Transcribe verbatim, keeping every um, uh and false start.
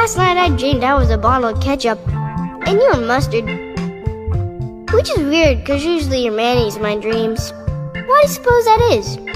Last night I dreamed I was a bottle of ketchup, and you were mustard. Which is weird, because usually you're mayonnaise in my dreams. Why do you suppose that is?